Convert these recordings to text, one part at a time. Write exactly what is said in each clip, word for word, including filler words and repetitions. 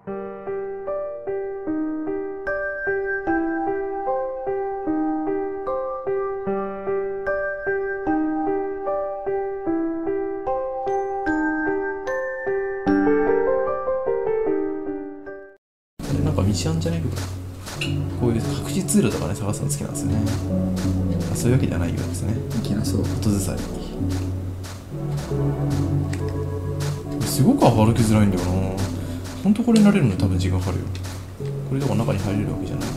なんか道あんじゃねえか。こういう白紙通路とかね探すの好きなんですよね。そういうわけではないようですね。 いけなそう。 音ずさりすごく歩きづらいんだよな。ほんとこれ慣れるの多分時間かかるよ。これとか中に入れるわけじゃないのか。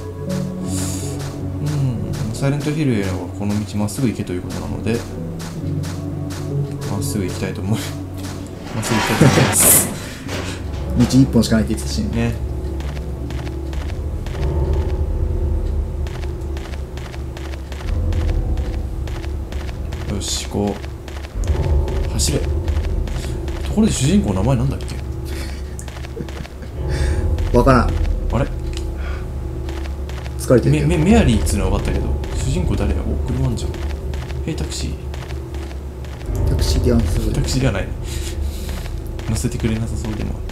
うん、サイレントヒルへはこの道まっすぐ行けということなのでまっすぐ行きたいと思いまっすぐ行きたいと思います道一本しかないって言ってたしね。 ね。よし、こう走れ。ところで主人公の名前なんだっけ。 わからん。 あれ疲れてるけど。 メメメアリーっつうのは分かったけど主人公誰や。お、車あんじゃん。ヘイタクシー。 タクシーではすごい。 タクシーではない。乗せてくれなさそうでもある。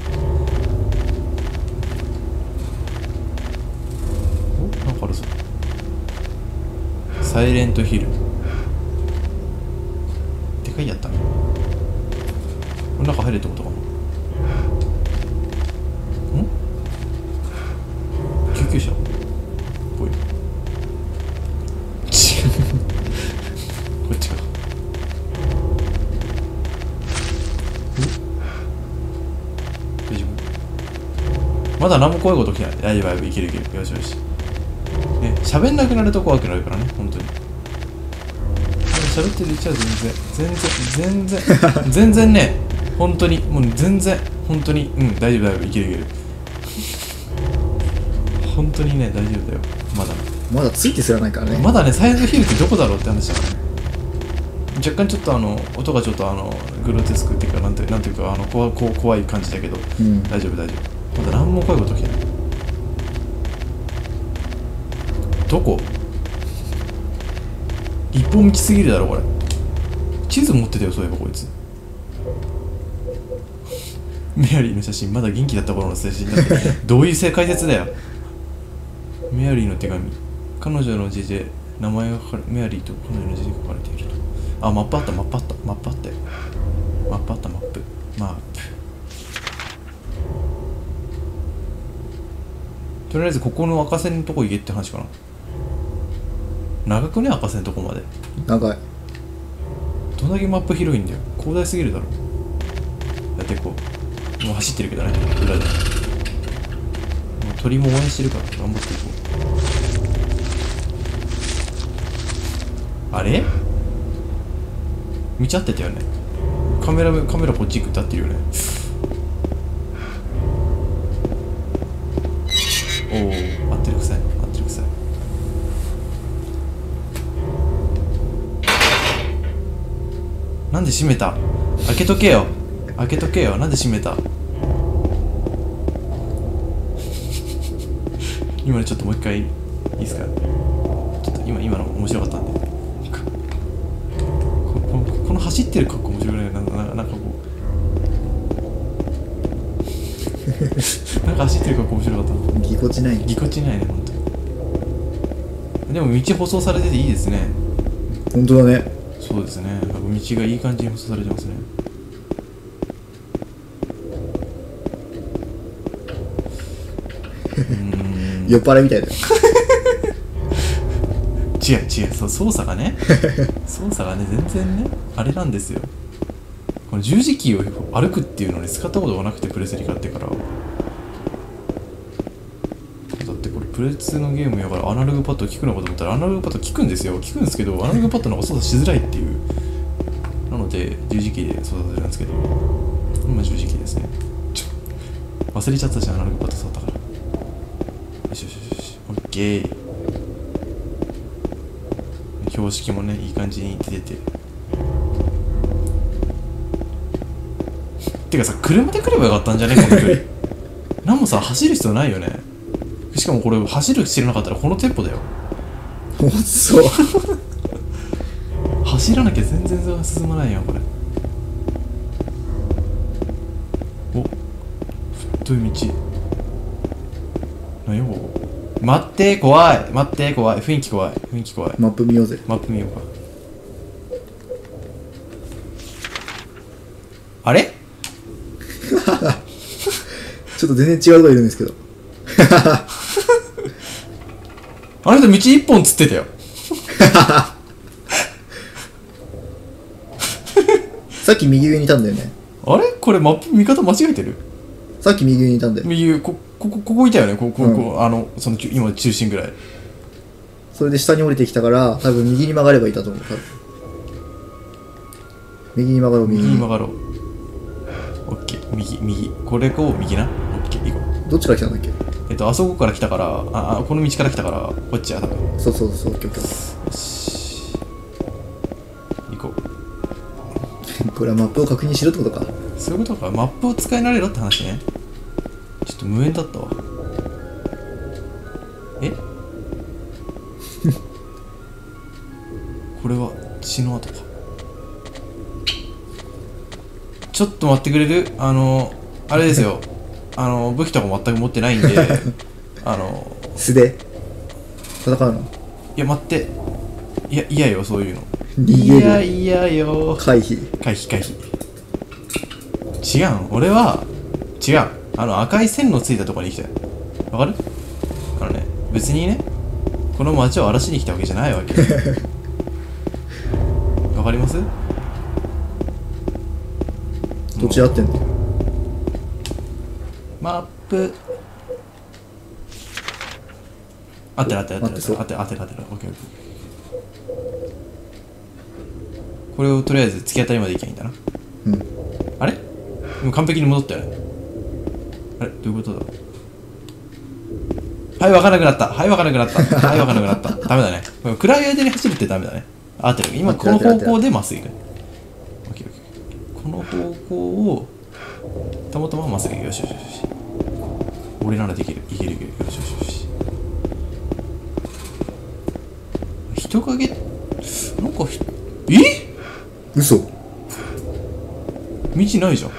お、なんかあるぞ。サイレントヒル。でかいやったね。中入れってことかな。ん救急車っぽい。こっちか。大丈夫。まだ何も怖いこと起きない。大丈夫、いけるいける。よしよし。ね、喋んなくなると怖くなるからね、本当に。喋ってるうちは全然全然全然全然ね、本当にもう全然本当にうん大丈夫大丈夫、いけるいける。本当にね大丈夫だよ。まだまだついてすらないからね。 まだね、サイレントヒルってどこだろうって話だからね。若干ちょっとあの音がちょっとあのグロテスクっていうかなんてなんていうかあの怖怖怖い感じだけど、 うん、 大丈夫大丈夫。まだ何も怖いこと起きない。どこ一本道すぎるだろこれ。地図持ってたよそういえばこいつ。メアリーの写真、まだ元気だった頃の写真だってどういう解説だよ。メアリーの手紙、彼女の字で名前が書かれ、メアリーと彼女の字で書かれていると。あ、マップあったマップあったマップあったよ。マップあったマップマップ。とりあえずここの赤線のとこ行けって話かな。長くね赤線のとこまで。 長い。 どんだけマップ広いんだよ。広大すぎるだろ。だってこうもう走ってるけどね裏で。もう鳥も応援してるから頑張っていこう。あれ道合ってたよね。カメラカメラこっち行くって合ってるよね。おお合ってるくさい合ってるくさい。なんで閉めた。開けとけよ開けとけよ。なんで閉めた。今のちょっともう一回いいですか。ちょっと今今の面白かったんで。こ, こ, この走ってる格好面白くない。なんかなんかなんかこうなんか走ってる格好面白かった。 ぎこちない。 ぎこちないね本当に。でも道舗装されてていいですね。 本当だね。 そうですね。道がいい感じに舗装されてますね。 酔っ払いみたいだよ。 違う違う、そう操作がね操作がね全然ねあれなんですよ。この十字キーを歩くっていうのに使ったことがなくて、プレスリ買ってから。だってこれプレツのゲームやからアナログパッド効くのかと思ったらアナログパッド効くんですよ。効くんですけどアナログパッドの方が操作しづらいっていう。なので十字キーで操作するんですけど、今十字キーですね。ちょ忘れちゃったじゃん、アナログパッド触ったから。よしよしよし、オッケー。標識もねいい感じに出てて。てかさ、車で来ればよかったんじゃねこの距離。何もさ走る必要ないよね。しかもこれ走る知らなかったらこのテンポだよ。 ほんとそう。 走らなきゃ全然進まないよこれ。お、 どういう道？何よここ。待って怖い、待って怖い、雰囲気怖い、雰囲気怖い。 マップ見ようぜ。 マップ見ようか。あれ？ ちょっと全然違うとこいるんですけど。 あの人道一本つってたよ。 さっき右上にいたんだよね。 あれこれマップ見方間違えてる？ さっき右上にいたんだよ。 右上、こここここいたよね、ここここ、 うあのその今中心ぐらい。 それで下に降りてきたから多分右に曲がればいたと思う。多分右に曲がろう。右に右に曲がろう。オッケー、右右、これこう右な。オッケー、行こう。 どっちから来たんだっけ？ えっとあそこから来たから、ああこの道から来たからこっちや多分。 そうそうそう、オッケーオッケよし行こう。 ー。これはマップを確認しろってことか。 そういうことか。マップを使い慣れろって話ね。ちょっと無縁だったわ。えこれは血の跡か。ちょっと待ってくれる？あのあれですよ。あの武器とか全く持ってないんであの素で戦うの？ いや待って、いや嫌よそういうの。 逃げる。 いやいやよ。 回避。 回避回避。違うん、俺は違う。あの赤い線のついたところに来たよ。わかる？あのね、別にねこの街を荒らしに来たわけじゃないわけ。わかります？ どっちやってんの？ マップ合ってる合ってる合ってる合ってる合ってる合ってる合ってる。オッケーオッケー。これをとりあえず突き当たりまで行けばいいんだな。 うん。 あれ？もう完璧に戻ったよね。あれどういうことだ？はい、分からなくなった。はい、分からなくなった。はい、分からなくなった。ダメだね。これ暗い間に走るってダメだね。合ってる。今この方向でまっすぐ行く。オッケーオッケー。この方向をたまたままっすぐ行く。よしよしよし。俺ならできる。いけるいける。よしよしよし。人影なんかひえ？ 嘘。 道ないじゃん。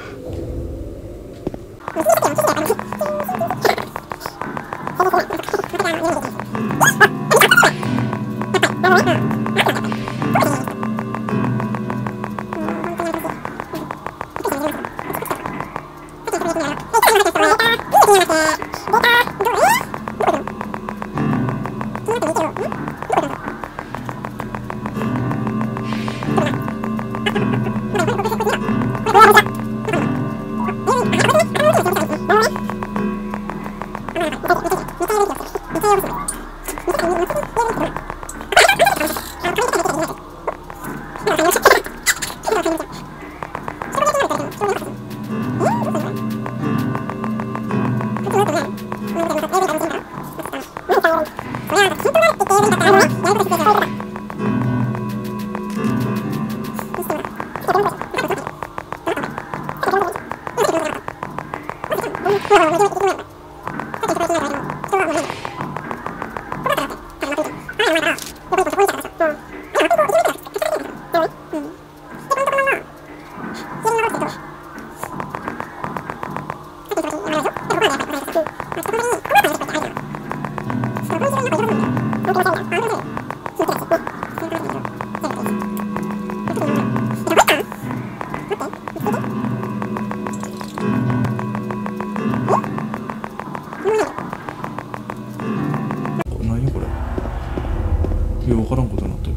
何これ？いや分からんことになってる。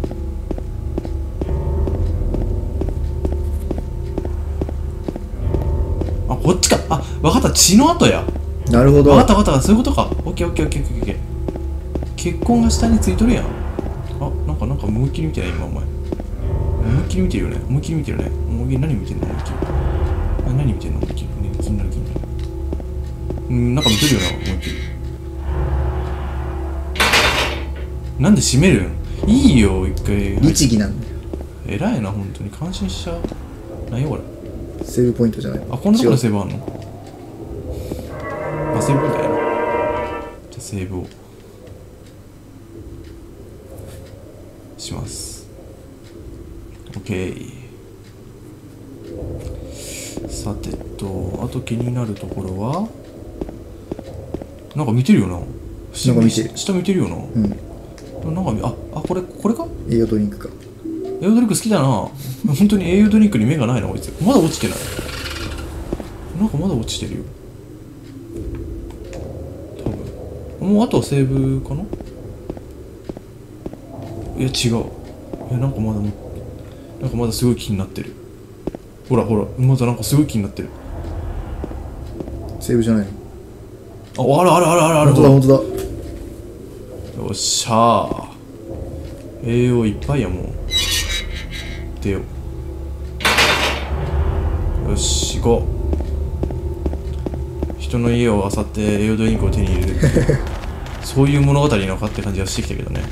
あ、こっちか。あ、分かった。血の跡や。 なるほど。 分かった分かった。そういうことか。オッケーオッケーオッケーオッケー。血痕が下についとるやん。あ、なんかなんか思いっきり見てない今お前。思いっきり見てるよね。思いっきり見てるね。思いっきり何見てんの？思いっきり。あ、何見てんの？思いっきり。ね、気になる気になる。うん、なんか見てるよな。思いっきり。なんで閉めるん？いいよ一回。 律儀なんだよ。 偉いな本当に。感心しちゃう。何よこれ。 セーブポイントじゃない。 あ、こんなところでセーブあんの？あ、セーブポイントやな。じゃあセーブをします。 OK。 さてとあと気になるところはなんか見てるよな。 なんか見てる。 下見てるよな。 うん。 なんか見、あ、あ、これ、これか栄養ドリンクか。 栄養ドリンク好きだな。本当に栄養ドリンクに目がないな、こいつ。まだ落ちてない。なんかまだ落ちてるよ。多分。もうあとはセーブかな。いや、違う。いや、なんかまだも、なんかまだすごい気になってる。ほらほら、まだなんかすごい気になってる。 セーブじゃないの？ あ、あるあるあるあるある。 本当だ本当だ。 よっしゃー。栄養いっぱいやもう。出よう。よし、行こう。人の家を漁って栄養ドリンクを手に入れる。そういう物語なのかって感じがしてきたけどね。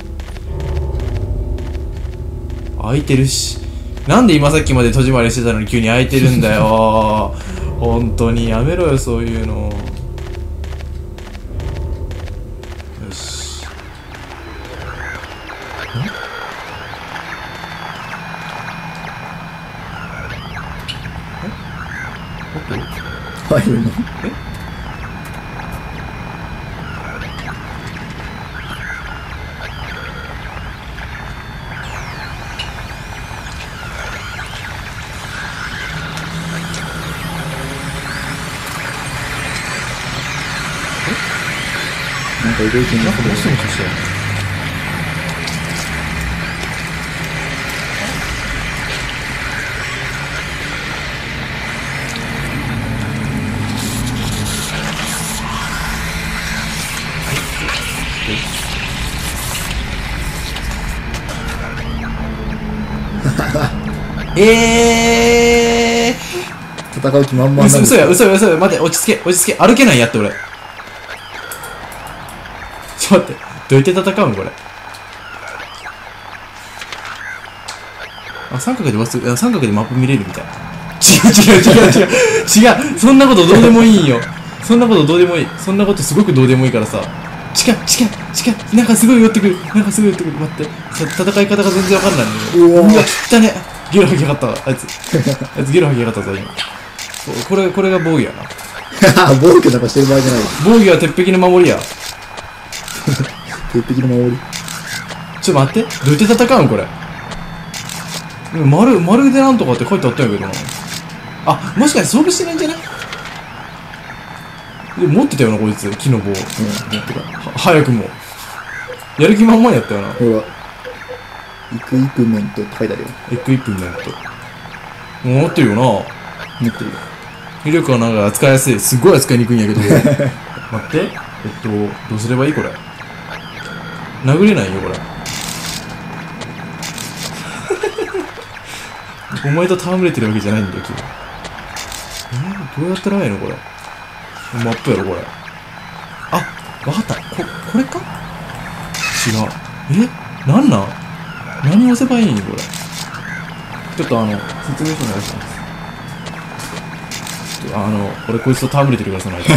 開いてるし。なんで今さっきまで戸締まりしてたのに急に開いてるんだよ。本当にやめろよ、そういうの。よし。 入るの？なんか動いてんなんかもしもししてる。えー戦う気満々なん嘘です嘘や嘘や嘘や待って落ち着け落ち着け歩けないやって俺ちょっと待ってどうやって戦うんこれあ三角で忘れ三角でマップ見れるみたいな違う違う違う違う違うそんなことどうでもいいんよそんなことどうでもいいそんなことすごくどうでもいいからさ近い近い近いなんかすごい寄ってくるなんかすごい寄ってくる待って戦い方が全然わかんないのようわ汚ねゲロ吐きやがったあいつあいつゲロ吐きやがったぞ今これこれが防御やな防御なんかしてる場合じゃない。 防御は鉄壁の守りや鉄壁の守り。 ちょっと待ってどうやって戦うんこれ丸丸でなんとかって書いてあったんやけどなあもしかして装備してないんじゃないでも持ってたよなこいつ木の棒、うん、持ってたは早くもやる気満々やったよなほらイクイプメントって書いてあるよ。 エクイプメント持ってるよな持ってるよ。 威力はなんか扱いやすいすごい扱いにくいんやけど待ってえっとどうすればいいこれ殴れないよこれお前と戯れてるわけじゃないんだよ君えー、どうやったらいいのこれマップやろこれあわかったここれか違うえなんなん何を押せばいいんこれちょっとあの説明書お願いしますちょっとあの俺こいつと戯れてるからその間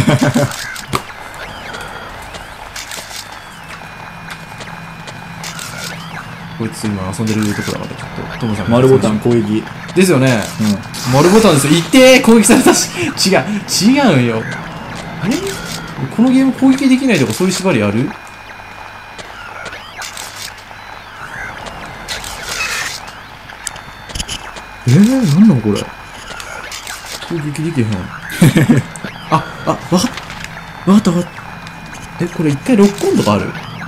こいつ今遊んでるとこだからちょっとトモさん丸ボタン攻撃。 ですよねうん。 丸ボタンですよいってー攻撃されたし違う違うよえこのゲーム攻撃できないとかそういう縛りあるえー、なんなんこれ攻撃できへんあ、あ、わかったわかったわかったえ、これ一回ロックオンとかある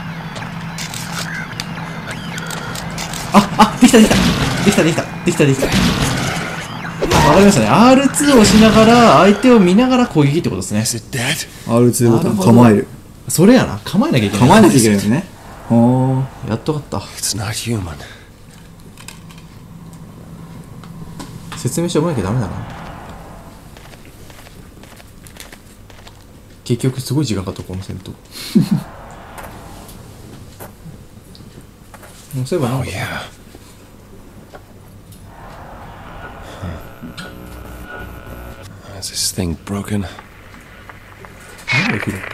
あ、あ、できたできたできたできたできたできたわかりましたね アールツー を押しながら相手を見ながら攻撃ってことですねアールツー ボタン構える。 それやな構えなきゃいけない構えなきゃいけないんですね。はあやっとわかった説明書読まなきゃダメだな結局すごい時間かかったこの戦闘もうそういえばなんか、oh, yeah. Is this thing broken? 何で拾った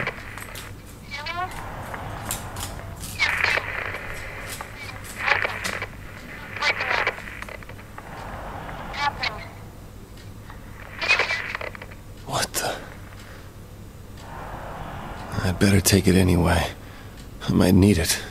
I I'd better take it anyway. I might need it.